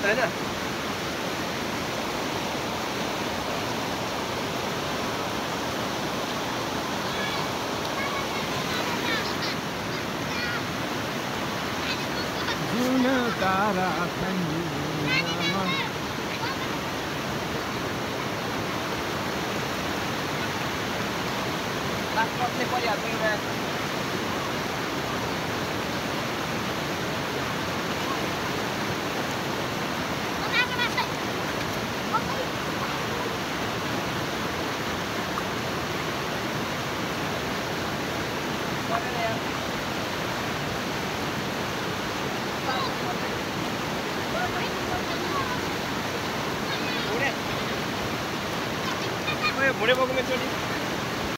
हैन जुन तारा खन्यामा बास्पतले परिहाल्छ यहाँ बुढे बोक्ने चोटी